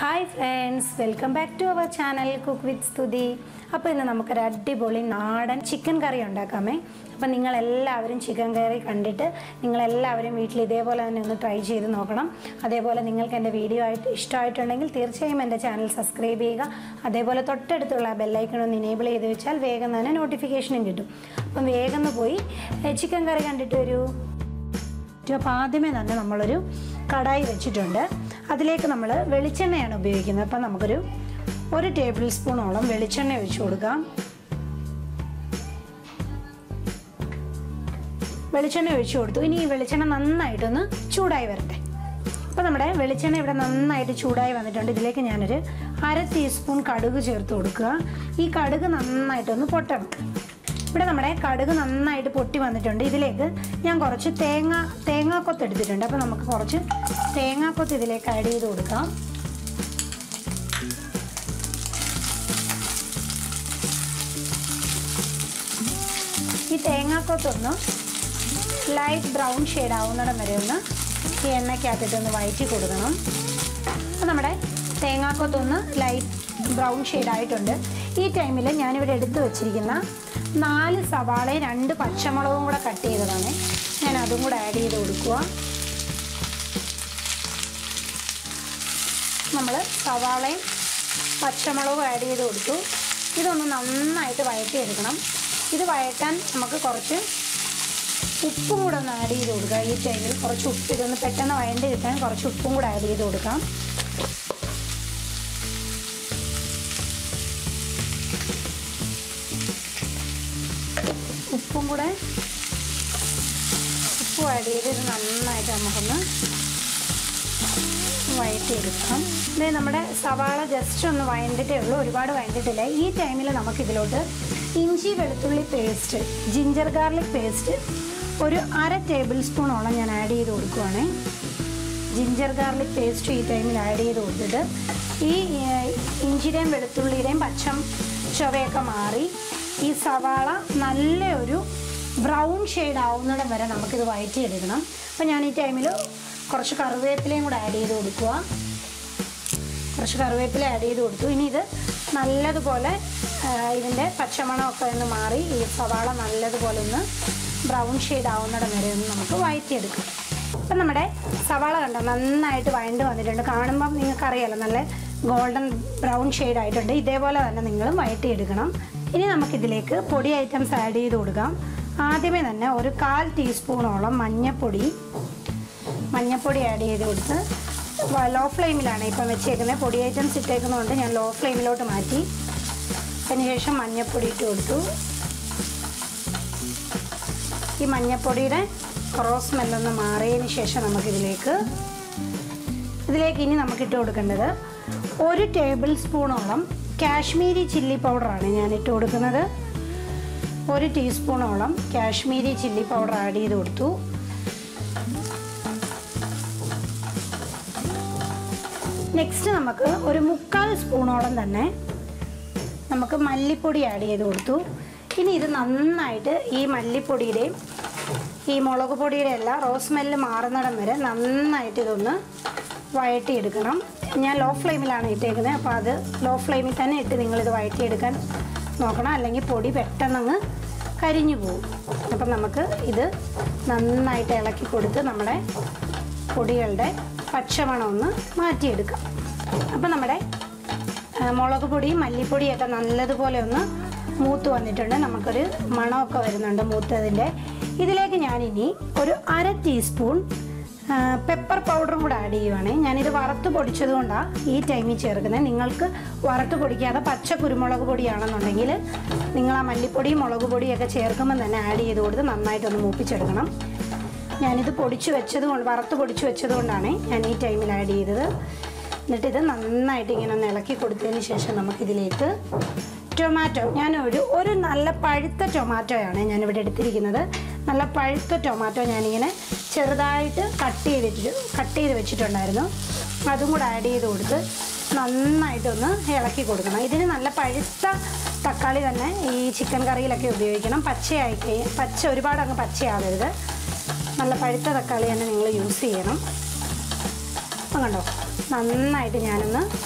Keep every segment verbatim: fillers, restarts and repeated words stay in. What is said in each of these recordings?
Hi friends, welcome back to our channel Cook with Stuti. അപ്പോൾ ഇന്ന് നമുക്ക് ഒരു അടിപൊളി നാടൻ ചിക്കൻ കറി ഉണ്ടാക്കാമേ. അപ്പോൾ നിങ്ങൾ എല്ലാവരും ചിക്കൻ കറി കണ്ടിട്ട് നിങ്ങൾ എല്ലാവരും വീട്ടിൽ ഇതേപോലെ തന്നെ ഒന്ന് ട്രൈ ചെയ്ത് നോക്കണം. അതേപോലെ നിങ്ങൾക്ക് എൻ്റെ വീഡിയോ ആയിട്ട് ഇഷ്ടമായിട്ടുണ്ടെങ്കിൽ തീർച്ചയായും എൻ്റെ ചാനൽ സബ്സ്ക്രൈബ് ചെയ്യുക. അതേപോലെ തൊട്ടടുത്തുള്ള ബെൽ ഐക്കൺ ഒന്ന് എനേബിൾ ചെയ്ത് വെച്ചാൽ വേഗം തന്നെ നോട്ടിഫിക്കേഷനും കിട്ടും. അപ്പം വേഗം പോയി ചിക്കൻ കറി കണ്ടിട്ട് വരൂ. അപ്പോൾ ആദ്യമേ തന്നെ നമ്മളൊരു കടായി വെച്ചിട്ടുണ്ട്. അതിലേക്ക് നമ്മൾ വെളിച്ചെണ്ണയാണ് ഉപയോഗിക്കുന്നത്. അപ്പം നമുക്കൊരു ഒരു ടേബിൾ സ്പൂണോളം വെളിച്ചെണ്ണ ഒഴിച്ചു കൊടുക്കാം. വെളിച്ചെണ്ണ ഒഴിച്ചു കൊടുത്തു. ഇനി ഈ വെളിച്ചെണ്ണ നന്നായിട്ടൊന്ന് ചൂടായി വരട്ടെ. അപ്പോൾ നമ്മുടെ വെളിച്ചെണ്ണ ഇവിടെ നന്നായിട്ട് ചൂടായി വന്നിട്ടുണ്ട്. ഇതിലേക്ക് ഞാനൊരു അര ടീസ്പൂൺ കടുക് ചേർത്ത് കൊടുക്കുക. ഈ കടുക് നന്നായിട്ടൊന്ന് പൊട്ടണം. ഇവിടെ നമ്മുടെ കടുക് നന്നായിട്ട് പൊട്ടി വന്നിട്ടുണ്ട്. ഇതിലേക്ക് ഞാൻ കുറച്ച് തേങ്ങ തേങ്ങാക്കൊത്ത് എടുത്തിട്ടുണ്ട്. അപ്പോൾ നമുക്ക് കുറച്ച് തേങ്ങാക്കൊത്ത് ഇതിലേക്ക് ആഡ് ചെയ്ത് കൊടുക്കാം. ഈ തേങ്ങാക്കൊത്തൊന്ന് ലൈറ്റ് ബ്രൗൺ ഷെയ്ഡ് ആവുന്നിടം വരെ ഒന്ന് ഈ എണ്ണയ്ക്കകത്തിട്ടൊന്ന് വഴറ്റി കൊടുക്കണം. അപ്പോൾ നമ്മുടെ തേങ്ങാക്കൊത്തൊന്ന് ലൈറ്റ് ബ്രൗൺ ഷെയ്ഡ് ആയിട്ടുണ്ട്. ഈ ടൈമിൽ ഞാനിവിടെ എടുത്തു വച്ചിരിക്കുന്ന നാല് സവാളയും രണ്ട് പച്ചമുളകും കൂടെ കട്ട് ചെയ്തതാണ്. ഞാൻ അതും കൂടെ ആഡ് ചെയ്ത് കൊടുക്കുക. നമ്മൾ സവാളയും പച്ചമുളകും ആഡ് ചെയ്ത് കൊടുത്തു. ഇതൊന്ന് നന്നായിട്ട് വഴറ്റിയെടുക്കണം. ഇത് വഴറ്റാൻ നമുക്ക് കുറച്ച് ഉപ്പും കൂടെ ഒന്ന് ആഡ് ചെയ്ത് കൊടുക്കുക. ഈ ടൈമിൽ കുറച്ച് ഉപ്പ് ഇതൊന്ന് പെട്ടെന്ന് വഴണ്ടി കിട്ടാൻ കുറച്ച് ഉപ്പും കൂടെ ആഡ് ചെയ്ത് കൊടുക്കാം. ഉപ്പും കൂടെ ഉപ്പും ആഡ് ചെയ്ത് ഇത് നന്നായിട്ട് നമുക്കൊന്ന് വഴറ്റിയെടുക്കാം. ഇത് നമ്മുടെ സവാള ജസ്റ്റ് ഒന്ന് വഴണ്ടിട്ടേ ഉള്ളൂ, ഒരുപാട് വഴണ്ടിട്ടില്ല. ഈ ടൈമിൽ നമുക്കിതിലോട്ട് ഇഞ്ചി വെളുത്തുള്ളി പേസ്റ്റ്, ജിഞ്ചർ ഗാർലിക് പേസ്റ്റ് ഒരു അര ടേബിൾ സ്പൂണോളം ഞാൻ ആഡ് ചെയ്ത് കൊടുക്കുവാണേ. ജിഞ്ചർ ഗാർലിക് പേസ്റ്റ് ഈ ടൈമിൽ ആഡ് ചെയ്ത് കൊടുത്തിട്ട് ഈ ഇഞ്ചിയുടെയും വെളുത്തുള്ളിയുടെയും പച്ച ചുവയൊക്കെ മാറി ഈ സവാള നല്ലൊരു ബ്രൗൺ ഷെയ്ഡ് ആവുന്നിടം വരെ നമുക്കിത് വഴറ്റിയെടുക്കണം. അപ്പോൾ ഞാൻ ഈ ടൈമിൽ കുറച്ച് കറിവേപ്പിലയും കൂടെ ആഡ് ചെയ്ത് കൊടുക്കുക. കുറച്ച് കറിവേപ്പില ആഡ് ചെയ്ത് കൊടുത്തു. ഇനി ഇത് നല്ലതുപോലെ ഇതിൻ്റെ പച്ചമണമൊക്കെ ഒന്ന് മാറി ഈ സവാള നല്ലതുപോലെ ഒന്ന് ബ്രൗൺ ഷെയ്ഡ് ആവുന്നിടം വരെ ഒന്ന് നമുക്ക് വഴറ്റിയെടുക്കാം. അപ്പം നമ്മുടെ സവാള കണ്ടോ നന്നായിട്ട് വഴണ്ട് വന്നിട്ടുണ്ട്. കാണുമ്പം നിങ്ങൾക്കറിയാലോ നല്ല ഗോൾഡൻ ബ്രൗൺ ഷെയ്ഡ് ആയിട്ടുണ്ട്. ഇതേപോലെ തന്നെ നിങ്ങളും വഴറ്റിയെടുക്കണം. ഇനി നമുക്കിതിലേക്ക് പൊടി ഐറ്റംസ് ആഡ് ചെയ്ത് കൊടുക്കാം. ആദ്യമേ തന്നെ ഒരു കാൽ ടീസ്പൂണോളം മഞ്ഞൾപ്പൊടി മഞ്ഞൾപ്പൊടി ആഡ് ചെയ്ത് കൊടുത്ത് ലോ ഫ്ലെയിമിലാണ് ഇപ്പം വെച്ചേക്കുന്നത്. പൊടി ഐറ്റംസ് ഇട്ടേക്കുന്നതുകൊണ്ട് ഞാൻ ലോ ഫ്ലെയിമിലോട്ട് മാറ്റി. അതിനുശേഷം മഞ്ഞൾപ്പൊടി ഇട്ട് കൊടുത്തു. ഈ മഞ്ഞൾപ്പൊടിയുടെ ക്രോസ് സ്മെല്ലൊന്ന് മാറിയതിന് ശേഷം നമുക്കിതിലേക്ക് ഇതിലേക്ക് ഇനി നമുക്കിട്ട് കൊടുക്കേണ്ടത് ഒരു ടേബിൾ സ്പൂണോളം കാശ്മീരി ചില്ലി പൗഡറാണ് ഞാൻ ഇട്ട് കൊടുക്കുന്നത്. ഒരു ടീസ്പൂണോളം കാശ്മീരി ചില്ലി പൗഡർ ആഡ് ചെയ്ത് കൊടുത്തു. നെക്സ്റ്റ് നമുക്ക് ഒരു മുക്കാൽ സ്പൂണോളം തന്നെ നമുക്ക് മല്ലിപ്പൊടി ആഡ് ചെയ്ത് കൊടുത്തു. ഇനി ഇത് നന്നായിട്ട് ഈ മല്ലിപ്പൊടിയുടെയും ഈ മുളക് പൊടിയുടെ എല്ലാം റോസ് സ്മെല്ല് മാറുന്നിടം വരെ നന്നായിട്ട് ഇതൊന്ന് വഴറ്റിയെടുക്കണം. ഞാൻ ലോ ഫ്ലെയിമിലാണ് ഇട്ടേക്കുന്നത്. അപ്പോൾ അത് ലോ ഫ്ലെയിമിൽ തന്നെ ഇട്ട് നിങ്ങളിത് വഴറ്റിയെടുക്കാൻ നോക്കണം, അല്ലെങ്കിൽ പൊടി പെട്ടെന്നങ്ങ് കരിഞ്ഞു പോകും. അപ്പം നമുക്ക് ഇത് നന്നായിട്ട് ഇളക്കി കൊടുത്ത് നമ്മുടെ പൊടികളുടെ പച്ചമണം ഒന്ന് മാറ്റിയെടുക്കാം. അപ്പം നമ്മുടെ മുളക് പൊടിയും മല്ലിപ്പൊടിയൊക്കെ നല്ലതുപോലെ ഒന്ന് മൂത്ത് വന്നിട്ടുണ്ട്. നമുക്കൊരു മണമൊക്കെ വരുന്നുണ്ട് മൂത്തതിൻ്റെ. ഇതിലേക്ക് ഞാനിനി ഒരു അര ടീസ്പൂൺ പെപ്പർ പൗഡറും കൂടെ ആഡ് ചെയ്യുവാണേ. ഞാനിത് വറുത്ത് പൊടിച്ചത് കൊണ്ടാണ് ഈ ടൈമിൽ ചേർക്കുന്നത്. നിങ്ങൾക്ക് വറുത്ത് പൊടിക്കാതെ പച്ച കുരുമുളക് പൊടിയാണെന്നുണ്ടെങ്കിൽ നിങ്ങൾ ആ മല്ലിപ്പൊടിയും മുളക് പൊടിയൊക്കെ ചേർക്കുമ്പോൾ തന്നെ ആഡ് ചെയ്ത് കൊടുത്ത് നന്നായിട്ടൊന്ന് മൂപ്പിച്ചെടുക്കണം. ഞാനിത് പൊടിച്ച് വെച്ചത് കൊണ്ട് വറുത്ത് പൊടിച്ച് വെച്ചത് കൊണ്ടാണ് ഞാൻ ഈ ടൈമിൽ ആഡ് ചെയ്തത്. എന്നിട്ടിത് നന്നായിട്ട് ഇങ്ങനെ ഒന്ന് ഇളക്കി കൊടുത്തതിന് ശേഷം നമുക്കിതിലേക്ക് ടൊമാറ്റോ, ഞാനൊരു ഒരു നല്ല പഴുത്ത ടൊമാറ്റോയാണ് ഞാനിവിടെ എടുത്തിരിക്കുന്നത്. നല്ല പഴുത്ത ടൊമാറ്റോ ഞാനിങ്ങനെ ചെറുതായിട്ട് കട്ട് ചെയ്തിട്ട് കട്ട് ചെയ്ത് വെച്ചിട്ടുണ്ടായിരുന്നു. അതും കൂടെ ആഡ് ചെയ്ത് കൊടുത്ത് നന്നായിട്ടൊന്ന് ഇളക്കി കൊടുക്കണം. ഇതിന് നല്ല പഴുത്ത തക്കാളി തന്നെ ഈ ചിക്കൻ കറിയിലൊക്കെ ഉപയോഗിക്കണം. പച്ചയായി പച്ച ഒരുപാട് അങ്ങ് പച്ചയാവരുത്. നല്ല പഴുത്ത തക്കാളി തന്നെ നിങ്ങൾ യൂസ് ചെയ്യണം. അപ്പം കണ്ടോ നന്നായിട്ട് ഞാനൊന്ന്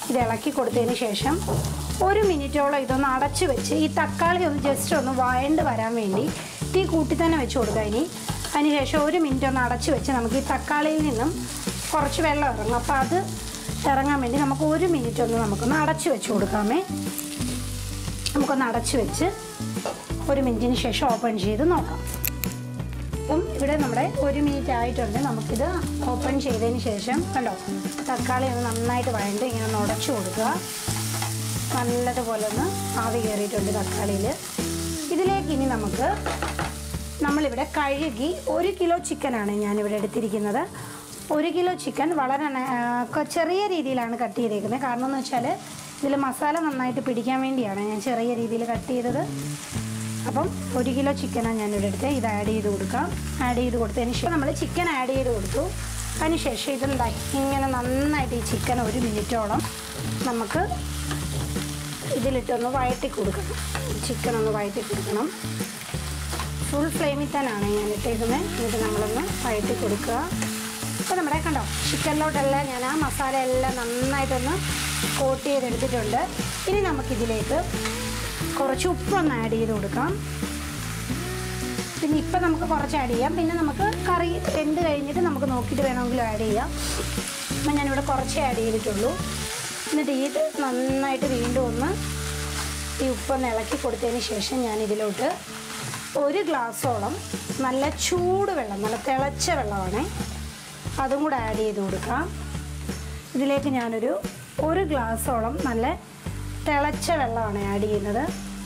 ഇത് ഇളക്കി കൊടുത്തതിന് ശേഷം ഒരു മിനിറ്റോളം ഇതൊന്ന് അടച്ച് വെച്ച് ഈ തക്കാളി ഒന്ന് ജസ്റ്റ് ഒന്ന് വഴണ്ട് വരാൻ വേണ്ടി തീ കൂട്ടി തന്നെ വെച്ച് കൊടുക്കുക. ഇനി അതിനുശേഷം ഒരു മിനിറ്റ് ഒന്ന് അടച്ച് വെച്ച് നമുക്ക് ഈ തക്കാളിയിൽ നിന്നും കുറച്ച് വെള്ളം ഇറങ്ങും. അപ്പോൾ അത് ഇറങ്ങാൻ വേണ്ടി നമുക്ക് ഒരു മിനിറ്റ് ഒന്ന് നമുക്കൊന്ന് അടച്ച് വെച്ച് കൊടുക്കാമേ. നമുക്കൊന്ന് അടച്ച് വെച്ച് ഒരു മിനിറ്റിന് ശേഷം ഓപ്പൺ ചെയ്ത് നോക്കാം. അപ്പം ഇവിടെ നമ്മുടെ ഒരു മിനിറ്റ് ആയിട്ടുണ്ട്. നമുക്കിത് ഓപ്പൺ ചെയ്തതിന് ശേഷം കണ്ടോ തക്കാളി ഒന്ന് നന്നായിട്ട് വഴണ്ട് ഇങ്ങനെ ഒന്ന് ഉടച്ചു കൊടുക്കുക. നല്ലതുപോലെ ഒന്ന് ആവി കയറിയിട്ടുണ്ട് തക്കാളിയിൽ. ഇതിലേക്ക് ഇനി നമുക്ക് നമ്മളിവിടെ കഴുകി ഒരു കിലോ ചിക്കനാണ് ഞാനിവിടെ എടുത്തിരിക്കുന്നത്. ഒരു കിലോ ചിക്കൻ വളരെ ചെറിയ രീതിയിലാണ് കട്ട് ചെയ്തേക്കുന്നത്. കാരണം എന്ന് വെച്ചാൽ ഇതിൽ മസാല നന്നായിട്ട് പിടിക്കാൻ വേണ്ടിയാണ് ഞാൻ ചെറിയ രീതിയിൽ കട്ട് ചെയ്തത്. അപ്പം ഒരു കിലോ ചിക്കനാണ് ഞാനിവിടെ എടുത്തത്. ഇത് ആഡ് ചെയ്ത് കൊടുക്കാം. ആഡ് ചെയ്ത് കൊടുത്തതിന് ശേഷം നമ്മൾ ചിക്കൻ ആഡ് ചെയ്ത് കൊടുത്തു. അതിന് ശേഷം ഇതെന്തായി ഇങ്ങനെ നന്നായിട്ട് ഈ ചിക്കൻ ഒരു മിനിറ്റോളം നമുക്ക് ഇതിലിട്ടൊന്ന് വഴറ്റി കൊടുക്കണം. ചിക്കൻ ഒന്ന് വഴറ്റി കൊടുക്കണം. ഫുൾ ഫ്ലെയിമിൽ തന്നെയാണ് ഞാൻ ഇട്ടേക്കുന്നത്. എന്നിട്ട് നമ്മളൊന്ന് വഴറ്റി കൊടുക്കുക. അപ്പോൾ നമ്മുടെ കണ്ടോ ചിക്കനിലോട്ടെല്ലാം ഞാൻ ആ മസാല എല്ലാം നന്നായിട്ടൊന്ന് കോട്ട് ചെയ്തെടുത്തിട്ടുണ്ട്. ഇനി നമുക്കിതിലേക്ക് കുറച്ച് ഉപ്പൊന്ന് ആഡ് ചെയ്ത് കൊടുക്കാം. പിന്നെ ഇപ്പം നമുക്ക് കുറച്ച് ആഡ് ചെയ്യാം. പിന്നെ നമുക്ക് കറി വെന്ത് കഴിഞ്ഞിട്ട് നമുക്ക് നോക്കിയിട്ട് വേണമെങ്കിലും ആഡ് ചെയ്യാം. അപ്പം ഞാനിവിടെ കുറച്ച് ആഡ് ചെയ്തിട്ടുള്ളൂ. എന്നിട്ട് ഈ നന്നായിട്ട് വീണ്ടും ഒന്ന് ഈ ഉപ്പൊന്ന് ഇളക്കി കൊടുത്തതിന് ശേഷം ഞാനിതിലോട്ട് ഒരു ഗ്ലാസ്സോളം നല്ല ചൂട് വെള്ളം, നല്ല തിളച്ച വെള്ളമാണ്, അതും കൂടെ ആഡ് ചെയ്ത് കൊടുക്കാം. ഇതിലേക്ക് ഞാനൊരു ഒരു ഗ്ലാസ്സോളം നല്ല തിളച്ച വെള്ളമാണ് ആഡ് ചെയ്യുന്നത്.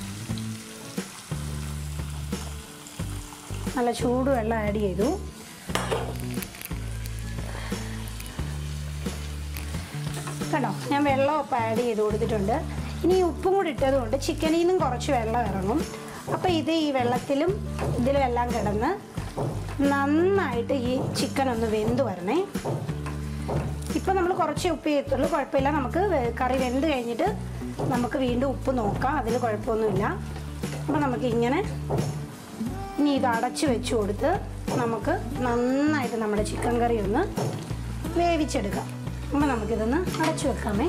നല്ല ചൂട് വെള്ളം ആഡ് ചെയ്തു. കണ്ടോ ഞാൻ വെള്ളമൊക്കെ ആഡ് ചെയ്ത് കൊടുത്തിട്ടുണ്ട്. ഇനി ഉപ്പും കൂടി ഇട്ടതുകൊണ്ട് ചിക്കനിൽ നിന്നും കുറച്ച് വെള്ളം ഇറങ്ങും. അപ്പോൾ ഇത് ഈ വെള്ളത്തിലും ഇതിലും എല്ലാം കിടന്ന് നന്നായിട്ട് ഈ ചിക്കൻ ഒന്ന് വെന്ത് വരണേ. ഇപ്പം നമ്മൾ കുറച്ച് ഉപ്പ് ചെയ്യത്തുള്ളൂ, കുഴപ്പമില്ല. നമുക്ക് കറി വെന്ത് കഴിഞ്ഞിട്ട് നമുക്ക് വീണ്ടും ഉപ്പ് നോക്കാം, അതിൽ കുഴപ്പമൊന്നുമില്ല. അപ്പോൾ നമുക്ക് ഇങ്ങനെ ഇനി ഇത് അടച്ച് വെച്ച് കൊടുത്ത് നമുക്ക് നന്നായിട്ട് നമ്മുടെ ചിക്കൻ കറി ഒന്ന് വേവിച്ചെടുക്കാം. അപ്പോൾ നമുക്കിതൊന്ന് അടച്ചു വെക്കാമേ.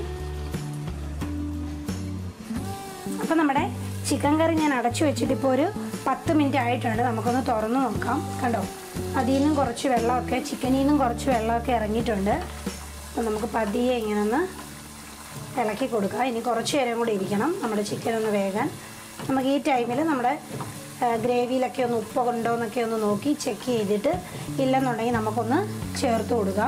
അപ്പോൾ നമ്മുടെ ചിക്കൻ കറി ഞാൻ അടച്ചു വെച്ചിട്ട് ഇപ്പോൾ ഒരു പത്ത് മിനിറ്റ് ആയിട്ടുണ്ട്. നമുക്കൊന്ന് തുറന്ന് നോക്കാം. കണ്ടോ അതിൽ നിന്നും കുറച്ച് വെള്ളമൊക്കെ ചിക്കനിൽ നിന്നും കുറച്ച് വെള്ളമൊക്കെ ഇറങ്ങിയിട്ടുണ്ട്. അപ്പോൾ നമുക്ക് പതിയെ ഇങ്ങനെ ഒന്ന് ഇളക്കി കൊടുക്കാം. ഇനി കുറച്ച് നേരം കൂടി ഇരിക്കണം നമ്മുടെ ചിക്കൻ ഒന്ന് വേകാൻ. നമുക്ക് ഈ ടൈമിൽ നമ്മുടെ ഗ്രേവിയിലൊക്കെ ഒന്ന് ഉപ്പ് ഉണ്ടോ എന്നൊക്കെ ഒന്ന് നോക്കി ചെക്ക് ചെയ്തിട്ട് ഇല്ലെന്നുണ്ടെങ്കിൽ നമുക്കൊന്ന് ചേർത്ത് കൊടുക്കാം.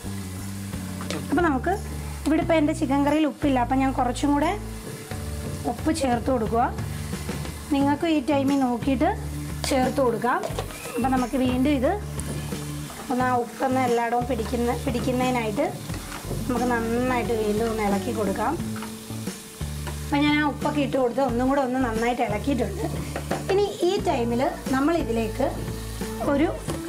അപ്പോൾ നമുക്ക് ഇവിടെ ഇപ്പോൾ എൻ്റെ ചിക്കൻ കറിയിൽ ഉപ്പില്ല, അപ്പം ഞാൻ കുറച്ചും കൂടെ ഉപ്പ് ചേർത്ത് കൊടുക്കുക. നിങ്ങൾക്ക് ഈ ടൈമിൽ നോക്കിയിട്ട് ചേർത്ത് കൊടുക്കാം. അപ്പം നമുക്ക് വീണ്ടും ഇത് ഒന്ന് ആ ഉപ്പൊന്ന് എല്ലായിടവും പിടിക്കുന്ന പിടിക്കുന്നതിനായിട്ട് നമുക്ക് നന്നായിട്ട് വീണ്ടും ഒന്ന് ഇളക്കി കൊടുക്കാം. അപ്പം ഞാൻ ആ ഉപ്പൊക്കെ ഇട്ട് കൊടുത്ത് ഒന്നും കൂടെ ഒന്ന് നന്നായിട്ട് ഇളക്കിയിട്ടുണ്ട്. ഇനി ഈ ടൈമിൽ നമ്മളിതിലേക്ക് ഒരു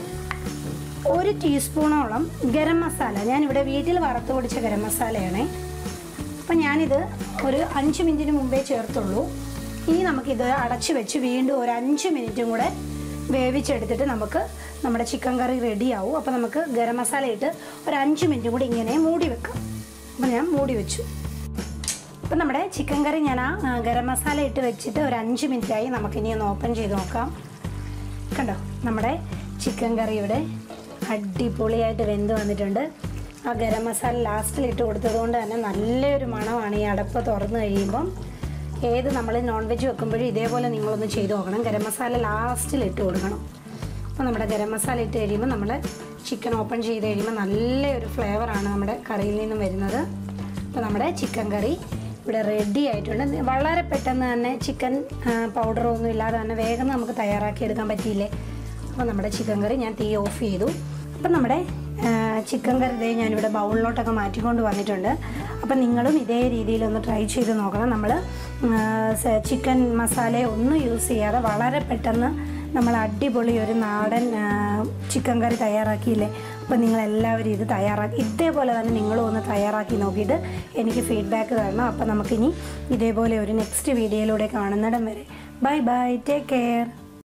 ഒരു ടീസ്പൂണോളം ഗരം മസാല, ഞാനിവിടെ വീട്ടിൽ വറുത്ത് പൊടിച്ച ഗരം മസാലയാണ്. അപ്പം ഞാനിത് ഒരു അഞ്ച് മിനിറ്റിന് മുമ്പേ ചേർത്തുള്ളൂ. ഇനി നമുക്കിത് അടച്ച് വെച്ച് വീണ്ടും ഒരു അഞ്ച് മിനിറ്റും കൂടെ വേവിച്ചെടുത്തിട്ട് നമുക്ക് നമ്മുടെ ചിക്കൻ കറി റെഡിയാവും. അപ്പോൾ നമുക്ക് ഗരം മസാല ഇട്ട് ഒരു അഞ്ച് മിനിറ്റും കൂടി ഇങ്ങനെ മൂടി വെക്കാം. അപ്പോൾ ഞാൻ മൂടി വെച്ചു. അപ്പം നമ്മുടെ ചിക്കൻ കറി ഞാൻ ആ ഗരം മസാല ഇട്ട് വെച്ചിട്ട് ഒരു അഞ്ച് മിനിറ്റായി. നമുക്കിനി ഒന്ന് ഓപ്പൺ ചെയ്ത് നോക്കാം. കണ്ടോ നമ്മുടെ ചിക്കൻ കറി ഇവിടെ അടിപൊളിയായിട്ട് വെന്ത് വന്നിട്ടുണ്ട്. ആ ഗരം മസാല ലാസ്റ്റിൽ ഇട്ട് കൊടുത്തത് കൊണ്ട് തന്നെ നല്ലൊരു മണമാണ് ഈ അടപ്പ് തുറന്ന് കഴിയുമ്പം. ഏത് നമ്മൾ നോൺ വെജ് വെക്കുമ്പോഴും ഇതേപോലെ നിങ്ങളൊന്ന് ചെയ്ത് നോക്കണം. ഗരം മസാല ലാസ്റ്റിൽ ഇട്ട് കൊടുക്കണം. അപ്പോൾ നമ്മുടെ ഗരം മസാല ഇട്ട് കഴിയുമ്പോൾ നമ്മൾ ചിക്കൻ ഓപ്പൺ ചെയ്ത് കഴിയുമ്പോൾ നല്ലൊരു ഫ്ലേവറാണ് നമ്മുടെ കറിയിൽ നിന്നും വരുന്നത്. അപ്പോൾ നമ്മുടെ ചിക്കൻ കറി ഇവിടെ റെഡി ആയിട്ടുണ്ട്. വളരെ പെട്ടെന്ന് തന്നെ ചിക്കൻ പൗഡറൊന്നും ഇല്ലാതെ തന്നെ വേഗം നമുക്ക് തയ്യാറാക്കി എടുക്കാൻ പറ്റിയില്ലേ. അപ്പോൾ നമ്മുടെ ചിക്കൻ കറി ഞാൻ തീ ഓഫ് ചെയ്തു. അപ്പം നമ്മുടെ ചിക്കൻ കറി ഇതേ ഞാനിവിടെ ബൗളിലോട്ടൊക്കെ മാറ്റിക്കൊണ്ട് വന്നിട്ടുണ്ട്. അപ്പം നിങ്ങളും ഇതേ രീതിയിലൊന്ന് ട്രൈ ചെയ്ത് നോക്കണം. നമ്മൾ ചിക്കൻ മസാല ഒന്നും യൂസ് ചെയ്യാതെ വളരെ പെട്ടെന്ന് നമ്മൾ അടിപൊളി ഒരു നാടൻ ചിക്കൻ കറി തയ്യാറാക്കിയില്ലേ. അപ്പോൾ നിങ്ങളെല്ലാവരും ഇത് തയ്യാറാക്കി ഇതേപോലെ തന്നെ നിങ്ങളും ഒന്ന് തയ്യാറാക്കി നോക്കിയിട്ട് എനിക്ക് ഫീഡ്ബാക്ക് തരണം. അപ്പോൾ നമുക്കിനി ഇതേപോലെ ഒരു നെക്സ്റ്റ് വീഡിയോയിലൂടെ കാണുന്നിടം വരെ ബൈ ബൈ, ടേക്ക് കെയർ.